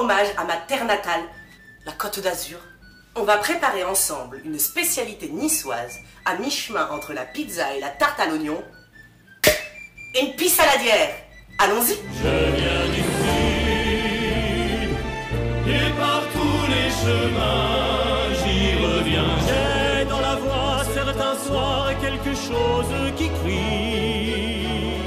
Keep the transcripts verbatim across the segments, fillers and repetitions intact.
hommage à ma terre natale, la Côte d'Azur. On va préparer ensemble une spécialité niçoise à mi-chemin entre la pizza et la tarte à l'oignon. Une pisse saladière. Allons-y. Je viens du sud et par tous les chemins j'y reviens. J'ai dans la voix certains soirs quelque chose qui crie.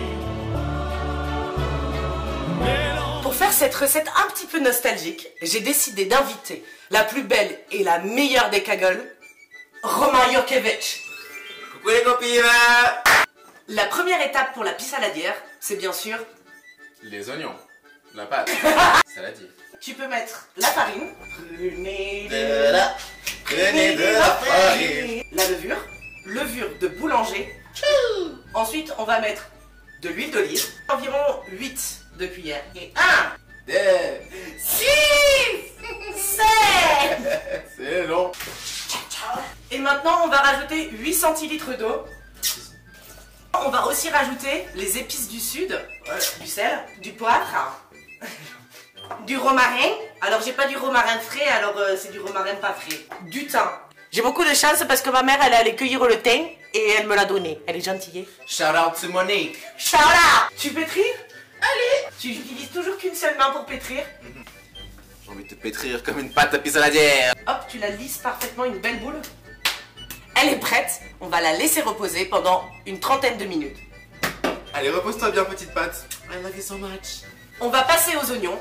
Pour faire cette recette un petit peu nostalgique, j'ai décidé d'inviter la plus belle et la meilleure des cagoles, Romain Jurkiewicz. Coucou les copines. La première étape pour la pisse saladière, c'est bien sûr... Les oignons, la pâte, saladier. Tu peux mettre la farine, prenez De la, prenez de la farine. la levure, levure de boulanger. Ensuite, on va mettre de l'huile d'olive, environ huit de cuillères. Et un, deux, six, sept. c'est long. Et maintenant, on va rajouter huit centilitres d'eau. On va aussi rajouter les épices du sud, euh, du sel, du poivre, du romarin. Alors j'ai pas du romarin frais, alors euh, c'est du romarin pas frais. Du thym. J'ai beaucoup de chance parce que ma mère elle est allée cueillir le thym et elle me l'a donné. Elle est gentille. Shout out to Monique. Shout out. Tu pétris? Allez. Tu utilises toujours qu'une seule main pour pétrir. J'ai envie de te pétrir comme une pâte à pisse saladière. Hop, tu la lisses parfaitement, une belle boule. Elle est prête, on va la laisser reposer pendant une trentaine de minutes. Allez, repose-toi bien, petite pâte. I love you so much. On va passer aux oignons.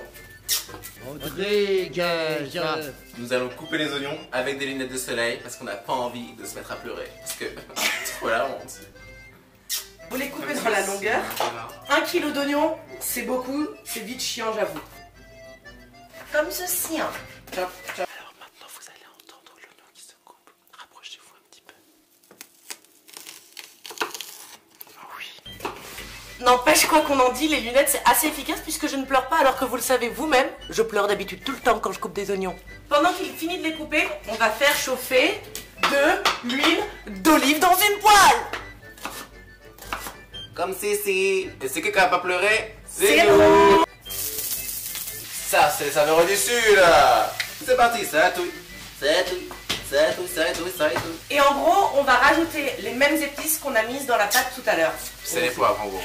Nous allons couper les oignons avec des lunettes de soleil parce qu'on n'a pas envie de se mettre à pleurer. Parce que c'est trop la honte. Vous les coupez sur la longueur. Un kilo d'oignons, c'est beaucoup, c'est vite chiant, j'avoue. Comme ceci, hein. Chop, chop. Alors maintenant, vous allez entendre l'oignon qui se coupe. Rapprochez-vous un petit peu. Oh oui. N'empêche, quoi qu'on en dit, les lunettes c'est assez efficace puisque je ne pleure pas alors que vous le savez vous-même, je pleure d'habitude tout le temps quand je coupe des oignons. Pendant qu'il finit de les couper, on va faire chauffer de l'huile d'olive dans une poêle. Comme Cici. Et c'est qui qui n'a pas pleuré? C'est nous. nous. Ça, c'est les saveurs du sud. C'est parti, ça touille. Ça touille. Ça touille, ça touille, ça touille. Et en gros, on va rajouter les mêmes épices qu'on a mises dans la pâte tout à l'heure. C'est les poivres en gros.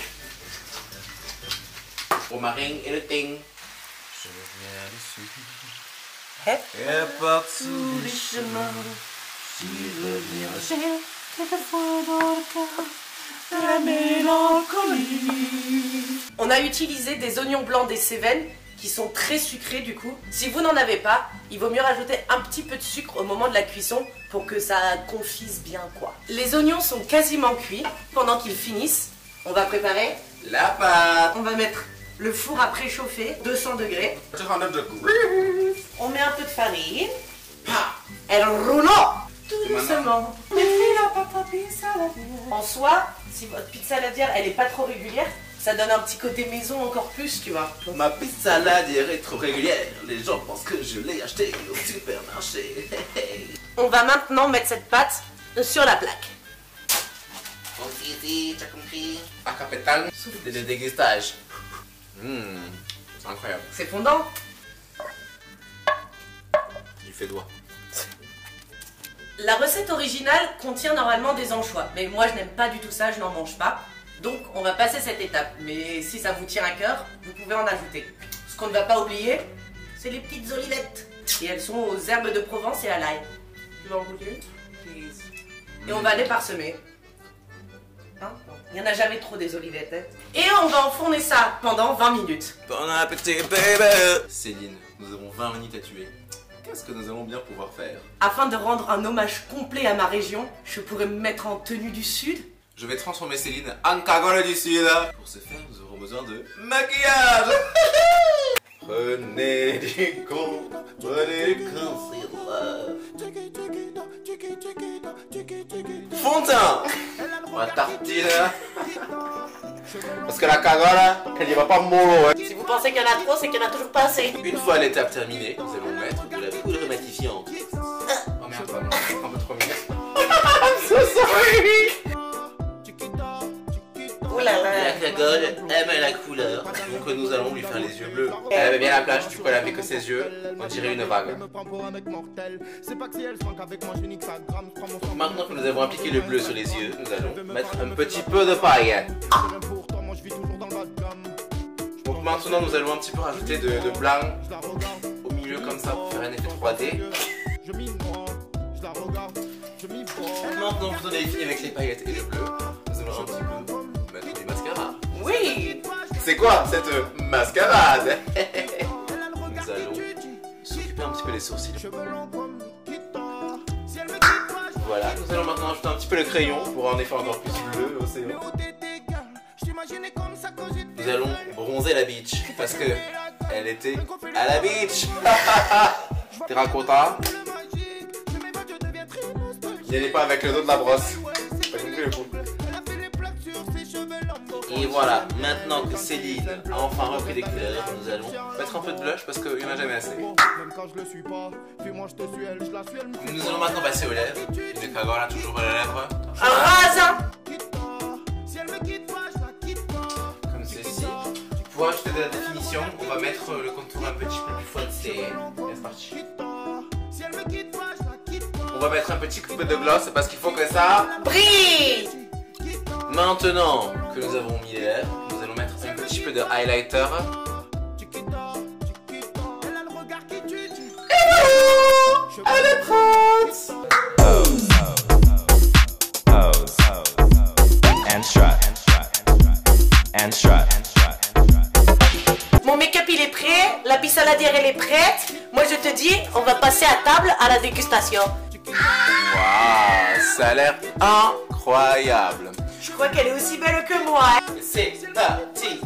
Romarin et le thym. Je viens du sud. Hep. Et partout Tous les chemins, j'y reviens. J'ai quelquefois dans le cœur de la mélancolie. On a utilisé des oignons blancs des Cévennes qui sont très sucrés du coup. Si vous n'en avez pas, il vaut mieux rajouter un petit peu de sucre au moment de la cuisson pour que ça confise bien quoi. Les oignons sont quasiment cuits. Pendant qu'ils finissent, on va préparer. la pâte. On va mettre le four à préchauffer, deux cents degrés. trente-neuf degrés. On met un peu de farine. Elle roule tout doucement. En soi, si votre pizza saladière elle est pas trop régulière, ça donne un petit côté maison encore plus, tu vois. Ma pizza saladière est trop régulière. Les gens pensent que je l'ai achetée au supermarché. On va maintenant mettre cette pâte sur la plaque. Oh si si, t'as compris. À capital, c'est le dégustage. Mmh, c'est incroyable. C'est fondant. Il fait doigt. La recette originale contient normalement des anchois, mais moi je n'aime pas du tout ça, je n'en mange pas. Donc on va passer cette étape, mais si ça vous tient à cœur, vous pouvez en ajouter. Ce qu'on ne va pas oublier, c'est les petites olivettes. Et elles sont aux herbes de Provence et à l'ail. Tu veux en goûter? Et on va les parsemer. Hein? Il n'y en a jamais trop des olivettes. Hein? Et on va enfourner ça pendant vingt minutes. Bon appétit, baby. Céline, nous avons vingt minutes à tuer. Qu'est-ce que nous allons bien pouvoir faire? Afin de rendre un hommage complet à ma région, je pourrais me mettre en tenue du sud. Je vais transformer Céline en cagole du sud. Pour ce faire, nous aurons besoin de maquillage. Prenez du con, prenez du concealer. Fond de teint. On va tartiner. Parce que la cagole, elle y va pas mollo. Hein. Si vous pensez qu'il y en a trop, c'est qu'il n'y en a toujours pas assez. Une fois l'étape terminée, nous allons mettre de la poudre matifiante. Oh merde, pardon, un peu trop mignon. I'm so sorry. Ouh là là. La cagole aime la couleur. Donc nous allons lui faire les yeux bleus. Elle avait bien la plage, du coup elle avait que ses yeux. On dirait une vague. Maintenant que nous avons appliqué le bleu sur les yeux, nous allons mettre un petit peu de paillettes. Donc maintenant nous allons un petit peu rajouter de, de blanc au milieu comme ça pour faire un effet trois D. Maintenant que vous avez fini avec les paillettes et le bleu, nous allons un petit peu mettre du mascara. Oui. C'est quoi cette mascarade? Nous allons s'occuper un petit peu des sourcils. Voilà, nous allons maintenant ajouter un petit peu le crayon pour un effet encore plus bleu au océan. Nous allons bronzer la beach parce que elle était à la beach. Terracotta. N'y allez pas avec le dos de la brosse. T'as compris le coup? Et voilà, maintenant que Céline a enfin repris des couleurs, nous allons mettre un peu de blush parce qu'il n'y en a jamais assez. Nous allons maintenant passer aux lèvres. Une cagole a toujours pas la lèvre. Un raisin. Comme ceci. Pour ajouter de la définition, on va mettre le contour un petit peu plus foncé. C'est parti. On va mettre un petit coup de gloss parce qu'il faut que ça brille. Maintenant que nous avons mis les lèvres, nous allons mettre un petit peu de highlighter. Elle est prête. Pose, pose, and strut, and strut. Mon make-up il est prêt, la pisse saladière elle est prête. Moi je te dis, on va passer à table à la dégustation. Waouh, ça a l'air incroyable. Je crois qu'elle est aussi belle que moi. C'est parti.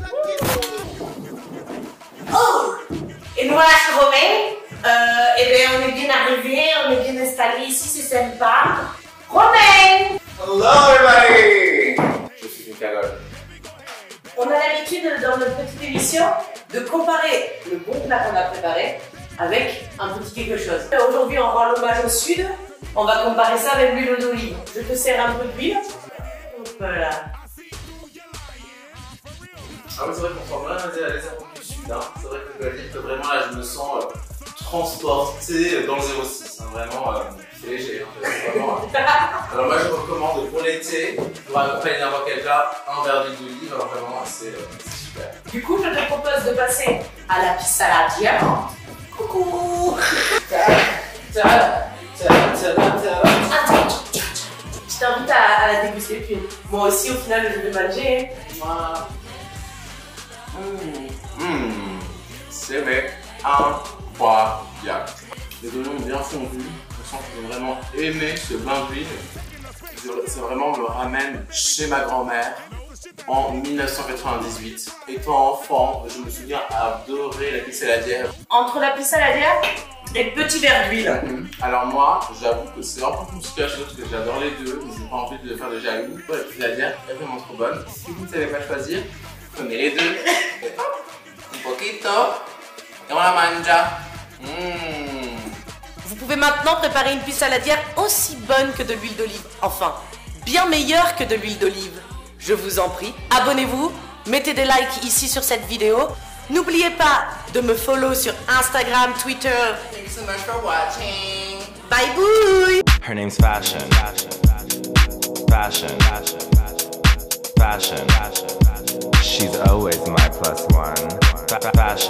Oh! Et moi, je suis Romain. Euh, et bien, on est bien arrivé, on est bien installé ici, c'est sympa. Romain! Hello everybody! Je suis une cagole. On a l'habitude dans notre petite émission de comparer le bon plat qu'on a préparé avec un petit quelque chose. Aujourd'hui, on rend l'hommage au sud. On va comparer ça avec l'huile d'olive. Je te sers un peu d'huile. Voilà. Ah oui, c'est vrai qu'on sent vraiment les aromes du sud. Hein. C'est vrai que je dois dire que vraiment là je me sens euh, transporté dans le zéro six. Hein. Vraiment, euh, c'est léger. Hein. Vraiment, hein. Alors moi je recommande pour l'été, pour accompagner n'importe quel plat, un verre d'huile d'olive. Alors vraiment c'est euh, super. Du coup, je te propose de passer à la pisse saladière. Coucou. Je t'invite à, à la déguster, puis moi aussi au final je vais manger. Voilà. Mmh. Mmh. C'est incroyable. Les oignons bien fondus. On sent qu'ils ont vraiment aimé ce bain d'huile. C'est vraiment me ramène chez ma grand-mère en mille neuf cent quatre-vingt-dix-huit. Étant enfant, je me souviens adorer la pisse saladière. Entre la pisse saladière et le petit verre d'huile. Mmh. Alors moi, j'avoue que c'est un peu compliqué à choisir parce que j'adore les deux, mais j'ai pas envie de faire de jaloux. La pisse saladière est vraiment trop bonne. Si vous ne savez pas choisir, prenez les deux. Un poquito. Et on la manja. Mmh. Vous pouvez maintenant préparer une pisse saladière aussi bonne que de l'huile d'olive. Enfin, bien meilleure que de l'huile d'olive. Je vous en prie, abonnez-vous, mettez des likes ici sur cette vidéo. N'oubliez pas de me follow sur Instagram, Twitter. Thank you so much for watching. Bye bye. Her name's Fashion. Fashion. Fashion. She's always my plus one. Fashion.